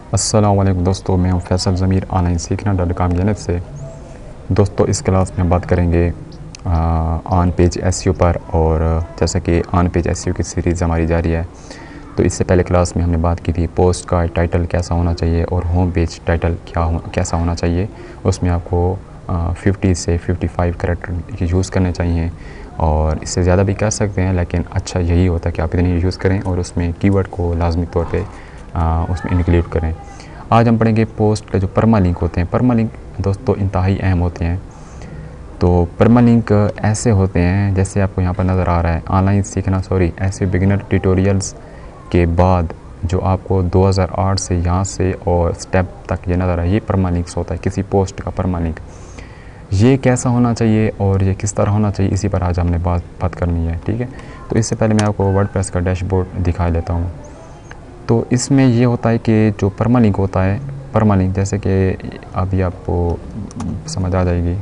अस्सलाम वालेकुम दोस्तों, मैं हूं फैसल ज़मीर ऑनलाइन सीखना.com जानब से। दोस्तों, इस क्लास में हम बात करेंगे ऑन पेज एसईओ पर। और जैसा कि ऑन पेज एसईओ की सीरीज़ हमारी जारी है, तो इससे पहले क्लास में हमने बात की थी पोस्ट का टाइटल कैसा होना चाहिए और होम पेज टाइटल कैसा होना चाहिए। उसमें आपको 50 से 55 कैरेक्टर यूज़ करने चाहिए, और इससे ज़्यादा भी कर सकते हैं, लेकिन अच्छा यही होता है कि आप इतनी यूज़ करें और उसमें कीवर्ड को लाजमी तौर पे उसमें इंक्लूड करें। आज हम पढ़ेंगे पोस्ट के जो परमालिंक होते हैं। परमालिंक दोस्तों इंतहाई अहम होते हैं। तो परमालिंक ऐसे होते हैं जैसे आपको यहाँ पर नज़र आ रहा है, ऑनलाइन सीखना एसईओ बिगिनर ट्यूटोरियल्स के बाद जो आपको 2008 से यहाँ से और स्टेप तक ये नज़र आ रहा है, ये परमालिंक्स होता है किसी पोस्ट का परमालिंक। ये कैसा होना चाहिए और ये किस तरह होना चाहिए, इसी पर आज हमने बात करनी है। ठीक है, तो इससे पहले मैं आपको वर्डप्रेस का डैशबोर्ड दिखा लेता हूँ। तो इसमें ये होता है कि जो परमालिंक होता है, परमालिंक जैसे कि अभी आपको समझ आ जाएगी।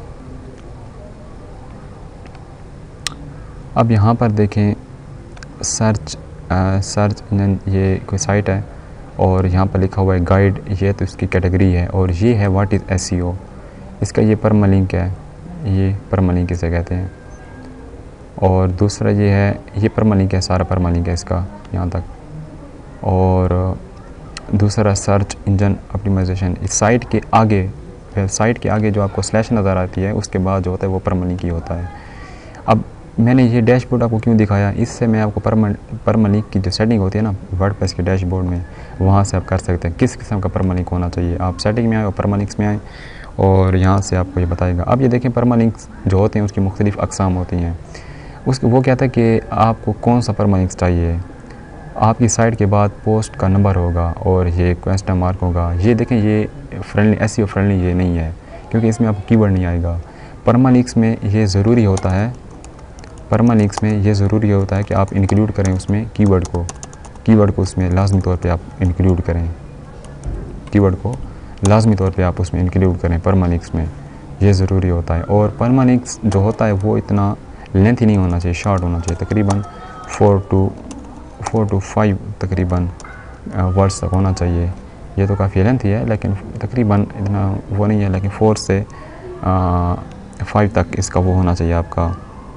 अब यहाँ पर देखें, सर्च इंजन, ये कोई साइट है और यहाँ पर लिखा हुआ है गाइड, ये तो इसकी कैटेगरी है। और ये है व्हाट इज़ एसईओ, इसका ये परमालिंक है, ये परमालिंक इसे कहते हैं। और दूसरा ये है, ये परमालिंक है, सारा परमालिंक है इसका यहाँ तक। और दूसरा सर्च इंजन ऑप्टिमाइजेशन, इस साइट के आगे जो आपको स्लैश नज़र आती है, उसके बाद जो होता है वो परमालिंक ही होता है। अब मैंने ये डैशबोर्ड आपको क्यों दिखाया, इससे मैं आपको परमालिंक की जो सेटिंग होती है ना वर्डप्रेस के डैशबोर्ड में, वहाँ से आप कर सकते हैं किस किस्म का परमालिंक होना चाहिए। आप सेटिंग में आए और परमालिंक्स में आए और यहाँ से आपको ये बताएगा। अब ये देखें, परमालिंक्स जो होते हैं उसकी मुख्तलिफ़ अक़साम होती हैं। वो कहता है कि आपको कौन सा परमालिंक्स चाहिए। आपकी साइट के बाद पोस्ट का नंबर होगा और ये क्वेश्चन मार्क होगा। ये देखें, ये फ्रेंडली एसईओ फ्रेंडली ये नहीं है, क्योंकि इसमें आपको कीवर्ड नहीं आएगा। परमालिंक्स में ये ज़रूरी होता है, परमालिंक्स में ये ज़रूरी होता है कि आप इंक्लूड करें उसमें कीवर्ड को उसमें लाजमी तौर पे आप इंक्लूड करें, कीवर्ड को लाजमी तौर पे आप उसमें इंक्लूड करें। परमालिंक्स में ये ज़रूरी होता है। और परमालिंक्स जो होता है वो इतना लेंथी नहीं होना चाहिए, शॉर्ट होना चाहिए। तकरीबन 4 to 5 तकरीबन वर्ड्स तक होना चाहिए। ये तो काफ़ी लेंथी है, लेकिन तकरीबन इतना वो नहीं है, लेकिन 4 से 5 तक इसका वो होना चाहिए, आपका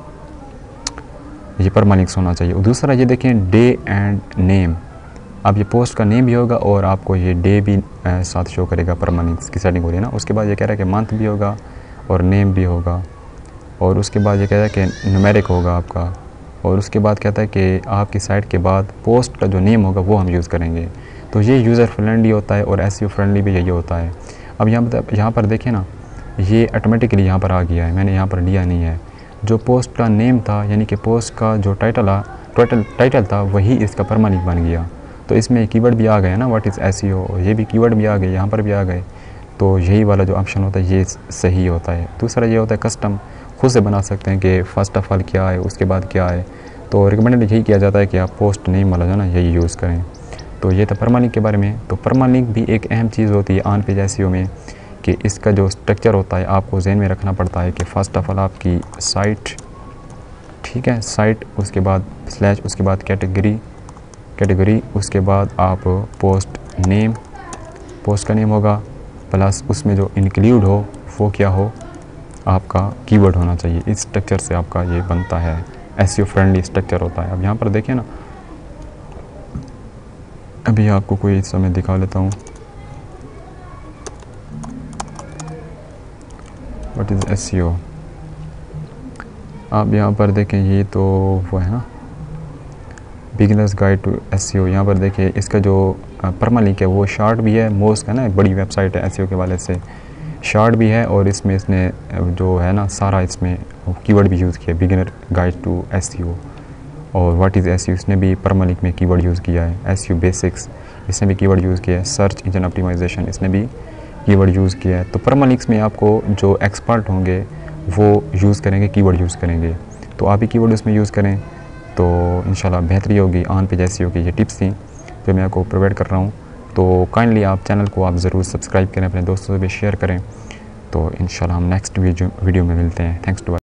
ये परमालिंक्स होना चाहिए। और दूसरा ये देखें, डे एंड नेम। अब ये पोस्ट का नेम भी होगा और आपको ये डे भी साथ शो करेगा। परमालिंक्स की सेटिंग हो रही है ना। उसके बाद ये कह रहा है कि मंथ भी होगा और नेम भी होगा। और उसके बाद ये कह रहा है कि न्यूमेरिक होगा आपका। और उसके बाद कहता है कि आपकी साइट के बाद पोस्ट का जो नेम होगा वो हम यूज़ करेंगे। तो ये यूज़र फ्रेंडली होता है और एसईओ फ्रेंडली भी यही होता है। अब यहाँ पर देखें ना, ये ऑटोमेटिकली यहाँ पर आ गया है, मैंने यहाँ पर लिया नहीं है। जो पोस्ट का नेम था, यानी कि पोस्ट का जो टाइटल था, वही इसका परमालिंक बन गया। तो इसमें कीवर्ड भी आ गए ना, व्हाट इज़ एसईओ, ये भी कीवर्ड भी आ गए, यहाँ पर भी आ गए। तो यही वाला जो ऑप्शन होता है ये सही होता है। दूसरा ये होता है कस्टम, खुद से बना सकते हैं कि फ़र्स्ट ऑफ़ ऑल क्या है, उसके बाद क्या है। तो रिकमेंडेड यही किया जाता है कि आप पोस्ट नेम वाला जो ना यही यूज़ करें। तो ये था परमालिंक के बारे में। तो परमालिंक भी एक अहम चीज़ होती है ऑन पेज एसईओ में, कि इसका जो स्ट्रक्चर होता है आपको ज़हन में रखना पड़ता है कि फ़र्स्ट ऑफ़ ऑल आपकी साइट, ठीक है, साइट, उसके बाद स्लैश, उसके बाद कैटेगरी, उसके बाद आप पोस्ट का नेम होगा, प्लस उसमें जो इंक्लूड हो वो क्या हो, आपका कीवर्ड होना चाहिए। इस स्ट्रक्चर से आपका ये बनता है, एसईओ फ्रेंडली स्ट्रक्चर होता है। अब यहाँ पर देखिए ना, अभी आपको कोई समय दिखा लेता हूँ। व्हाट इज़ एसईओ, आप यहाँ पर देखें, ये तो वो है ना बिगिनर्स गाइड टू एसईओ। यहाँ पर देखिए, इसका जो परमालिंक है वो शॉर्ट भी है। मोस्ट का ना बड़ी वेबसाइट है एसईओ के वाले से, शॉर्ट भी है। और इसमें इसने जो है ना सारा इसमें कीवर्ड भी यूज़ किया, बिगिनर गाइड टू एसईओ। और व्हाट इज़ एसईओ, इसने भी परमालिंक में कीवर्ड यूज़ किया है। एसईओ बेसिक्स, इसने भी कीवर्ड यूज़ किया है। सर्च इंजन ऑप्टिमाइजेशन, इसने भी कीवर्ड यूज़ किया है। तो परमालिंक्स में आपको जो एक्सपर्ट होंगे वो यूज़ करेंगे, कीवर्ड यूज़ करेंगे। तो आप भी कीवर्ड उसमें यूज़ करें तो इंशाल्लाह बेहतरी होगी। ऑन पेज एसईओ की ये टिप्स थी जो मैं आपको प्रोवाइड कर रहा हूँ। तो काइंडली आप चैनल को आप ज़रूर सब्सक्राइब करें, अपने दोस्तों से भी शेयर करें। तो इंशाल्लाह हम नेक्स्ट वीडियो में मिलते हैं। Thanks to